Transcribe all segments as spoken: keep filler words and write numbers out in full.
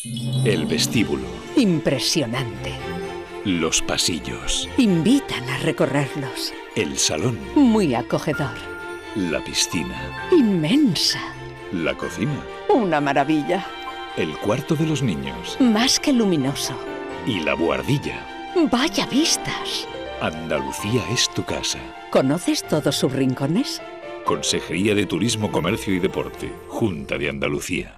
El vestíbulo. Impresionante. Los pasillos. Invitan a recorrerlos. El salón. Muy acogedor. La piscina. Inmensa. La cocina. Una maravilla. El cuarto de los niños. Más que luminoso. Y la buhardilla. Vaya vistas. Andalucía es tu casa. ¿Conoces todos sus rincones? Consejería de Turismo, Comercio y Deporte. Junta de Andalucía.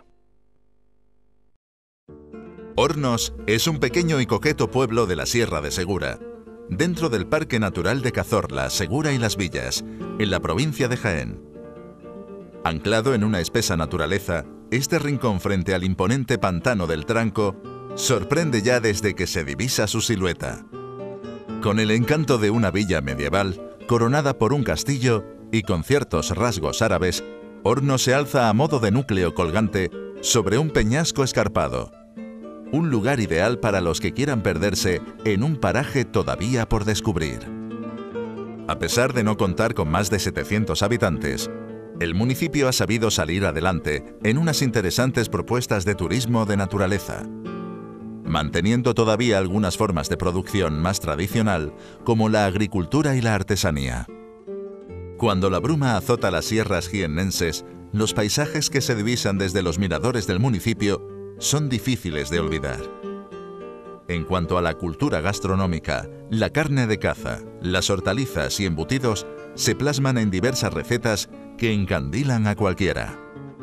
Hornos es un pequeño y coqueto pueblo de la Sierra de Segura, dentro del Parque Natural de Cazorla, Segura y Las Villas, en la provincia de Jaén. Anclado en una espesa naturaleza, este rincón frente al imponente pantano del Tranco sorprende ya desde que se divisa su silueta. Con el encanto de una villa medieval, coronada por un castillo y con ciertos rasgos árabes, Hornos se alza a modo de núcleo colgante sobre un peñasco escarpado. Un lugar ideal para los que quieran perderse en un paraje todavía por descubrir. A pesar de no contar con más de setecientos habitantes, el municipio ha sabido salir adelante en unas interesantes propuestas de turismo de naturaleza, manteniendo todavía algunas formas de producción más tradicional, como la agricultura y la artesanía. Cuando la bruma azota las sierras jiennenses, los paisajes que se divisan desde los miradores del municipio son difíciles de olvidar. En cuanto a la cultura gastronómica, la carne de caza, las hortalizas y embutidos se plasman en diversas recetas que encandilan a cualquiera.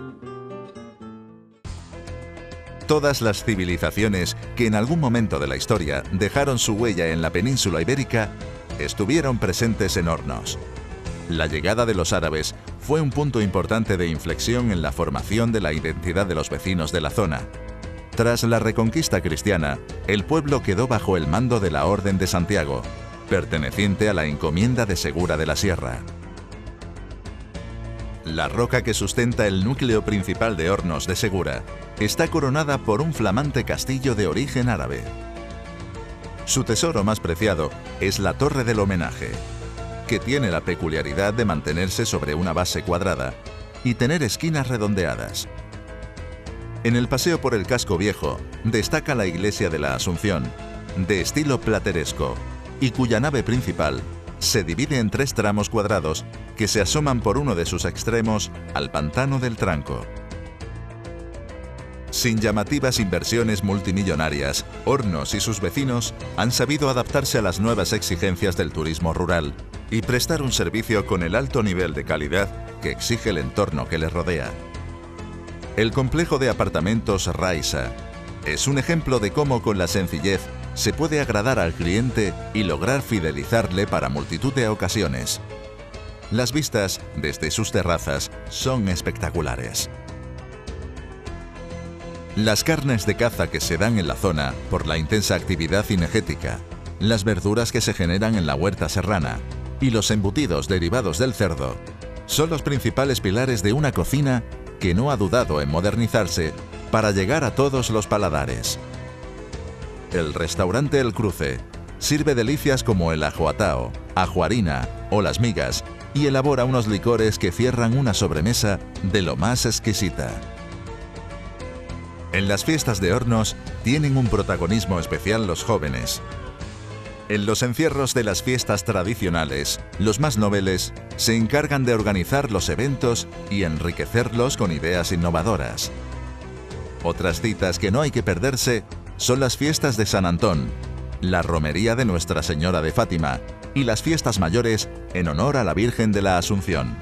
Todas las civilizaciones que en algún momento de la historia dejaron su huella en la península ibérica estuvieron presentes en Hornos. La llegada de los árabes fue un punto importante de inflexión en la formación de la identidad de los vecinos de la zona. Tras la reconquista cristiana, el pueblo quedó bajo el mando de la Orden de Santiago, perteneciente a la encomienda de Segura de la Sierra. La roca que sustenta el núcleo principal de Hornos de Segura está coronada por un flamante castillo de origen árabe. Su tesoro más preciado es la Torre del Homenaje, que tiene la peculiaridad de mantenerse sobre una base cuadrada y tener esquinas redondeadas. En el paseo por el casco viejo destaca la iglesia de la Asunción, de estilo plateresco, y cuya nave principal se divide en tres tramos cuadrados que se asoman por uno de sus extremos al pantano del Tranco. Sin llamativas inversiones multimillonarias, Hornos y sus vecinos han sabido adaptarse a las nuevas exigencias del turismo rural y prestar un servicio con el alto nivel de calidad que exige el entorno que les rodea. El complejo de apartamentos Raisa es un ejemplo de cómo con la sencillez se puede agradar al cliente y lograr fidelizarle para multitud de ocasiones. Las vistas desde sus terrazas son espectaculares. Las carnes de caza que se dan en la zona por la intensa actividad cinegética, las verduras que se generan en la huerta serrana y los embutidos derivados del cerdo son los principales pilares de una cocina que no ha dudado en modernizarse para llegar a todos los paladares. El restaurante El Cruce sirve delicias como el ajoatao, ajuarina o las migas y elabora unos licores que cierran una sobremesa de lo más exquisita. En las fiestas de Hornos tienen un protagonismo especial los jóvenes. En los encierros de las fiestas tradicionales, los más noveles se encargan de organizar los eventos y enriquecerlos con ideas innovadoras. Otras citas que no hay que perderse son las fiestas de San Antón, la romería de Nuestra Señora de Fátima y las fiestas mayores en honor a la Virgen de la Asunción.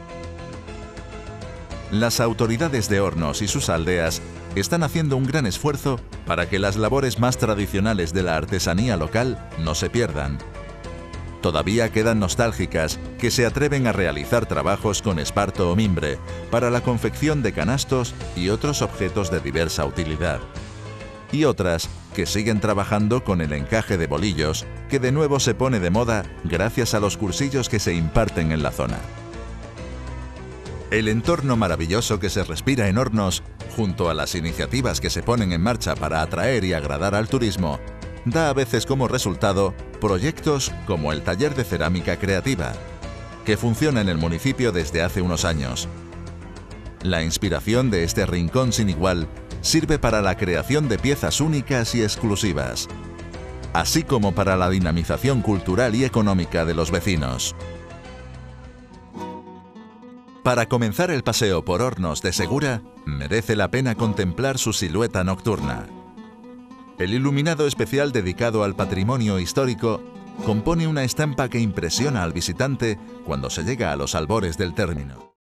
Las autoridades de Hornos y sus aldeas están haciendo un gran esfuerzo para que las labores más tradicionales de la artesanía local no se pierdan. Todavía quedan nostálgicas que se atreven a realizar trabajos con esparto o mimbre para la confección de canastos y otros objetos de diversa utilidad. Y otras que siguen trabajando con el encaje de bolillos, que de nuevo se pone de moda gracias a los cursillos que se imparten en la zona. El entorno maravilloso que se respira en Hornos, junto a las iniciativas que se ponen en marcha para atraer y agradar al turismo, da a veces como resultado proyectos como el Taller de Cerámica Creativa, que funciona en el municipio desde hace unos años. La inspiración de este rincón sin igual sirve para la creación de piezas únicas y exclusivas, así como para la dinamización cultural y económica de los vecinos. Para comenzar el paseo por Hornos de Segura, merece la pena contemplar su silueta nocturna. El iluminado especial dedicado al patrimonio histórico compone una estampa que impresiona al visitante cuando se llega a los albores del término.